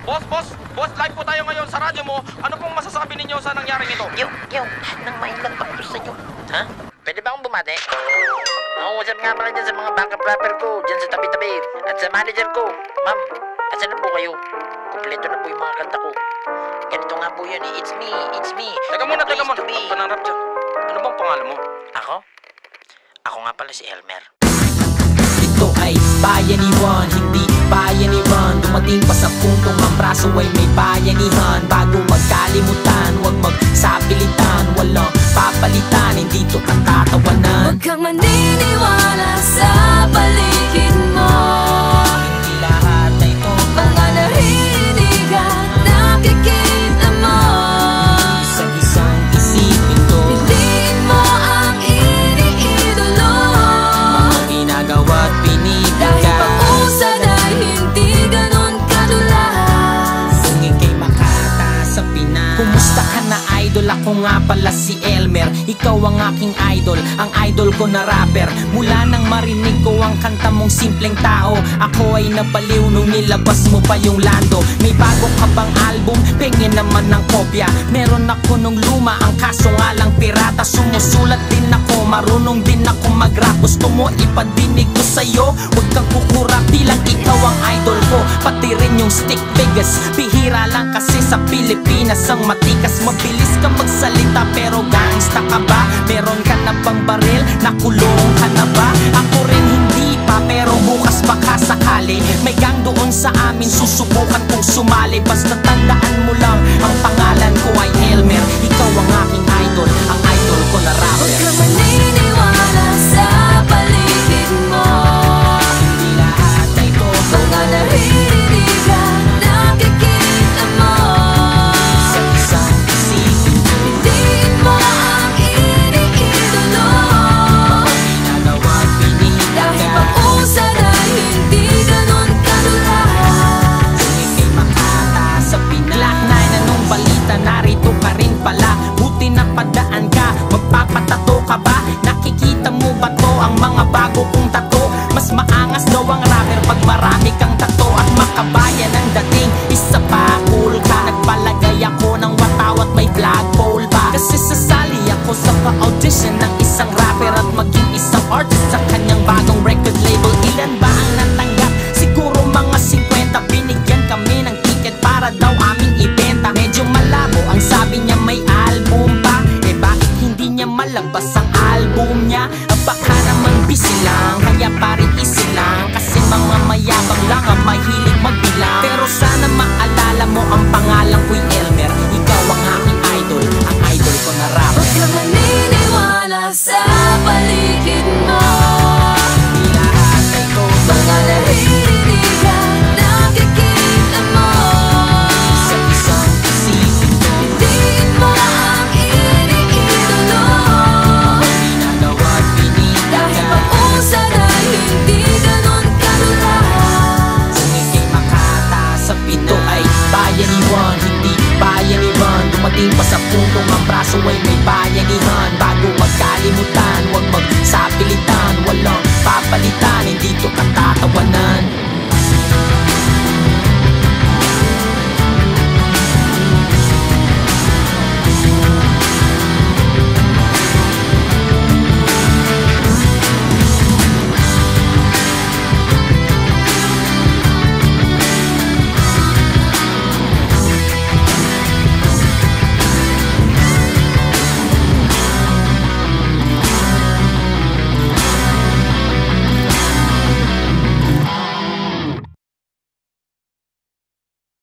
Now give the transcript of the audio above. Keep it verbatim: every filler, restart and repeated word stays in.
Boss, boss, boss, live po tayo ngayon sa radyo mo. Ano pong masasabi ninyo sa nangyaring ito? Yo, yo, nang mainland ako sa inyo. Ha? Pwede ba akong bumate? Nakuusap nga pala dyan sa mga backup rapper ko, dyan sa tabi-tabi. At sa manager ko. Ma'am, asan na po kayo? Kompleto na po yung mga kanta ko. Ganito nga po yun eh. It's me, it's me. Teka muna, teka muna. To be. Huwag ka nang rap dyan. Ano bang pangalan mo? Ako? Ako nga pala si Elmer. Ito ay bayanihan, hindi bayanihan. Dumating pa sa puntong ang braso ay may bayanihan. Bago magkalimutan, huwag magsabilitan. Walang papalitan, hindi to katatawanan. Huwag kang maniniwala sa paligid mo. Hindi lahat ay ito Mga narinig at nakikita mo. Isang-isang isipin to. Piliin mo ang iniidolo. Mga ginagawa at Dahil binibigay. pag-usad ay hindi ganun kadulas. Kung ika'y makata sa Pinas. Kumusta ka na idol? Ako nga pala si Elmer. Ikaw ang aking idol, ang idol ko na rapper. Mula nang marinig ko ang kanta mong simpleng tao, ako ay nabaliw nung nilabas mo pa yung Lando. May bago ka bang album? Pengin naman ng kopya. Meron ako nung luma, ang kaso nga lang pirata. Sumusulat din ako, marunong din ako mag-rap. Gusto mo ipadinig ko sa'yo? Huwag kang kukura bilang ikaw ang idol ko. Pati rin yung stick figures, bihira lang kasi sa Pilipinas ang matikas. Mabilis ka magsalita pero gangsta ka ba? Meron ka na bang baril? Nakulong ka na ba? Ako rin hindi pa pero bukas baka sakali. May gang doon sa amin, susubukan kong sumali. Basta tandaan mo lang, ang pangalan ko ay Elmer. Ikaw ang aking idol, ang idol ko na rapper. Huwag kang maniniwala sa paligid mo. Hindi lahat ay totoo. Mga narinig at nakikita mo. Isang-isang isipin ko. Piliin mo ang iniidolo. Ginagawa at binibigay. Dahil pag-usad ay hindi ganun kadulas. Kung ika'y makata sa Pinas. Glock nine, anong balita? Narito ka rin pala. Buti na padaan ka, magpapatato ka ba? Nakikita mo ba to, ang mga bago kong tato? Mas maangas daw ang rapper pag marami kang tato. At makabayan ang dating, isa pa cool ka. Nagpalagay ako ng watawat may flagpole pa. Kasi sasali ako sa pa-audition ng isang rapper at maging isang artist sa kanyang bagong record label. Ilan ba ang natanggap? Siguro mga fifty. Binigyan kami ng ticket para daw aming ibenta. Medyo malabo ang sabi niya may album pa. Eh bakit hindi niya malabas ang album niya? Baka naman busy lang, kaya pare easy lang. Kasi mga mayabang lang ang mahilig magbilang. Pero sana maalala mo ang pangalan ko'y Elmer. Ikaw ang aking idol, ang idol ko na rapper. Huwag kang maniniwala sa paligid mo. Hindi lahat ay totoo. Mga narinig at nakikita mo. Isang-isang isipin ko. Piliin mo ang iniidolo. Ginagawa at binibigay. Dahil pag-usad ay hindi ganun kadulas. Kung ika'y makata sa Pito ay bayanihan, hindi bayanihan. Dumating pa sa puntong ang braso ay may bayanihan.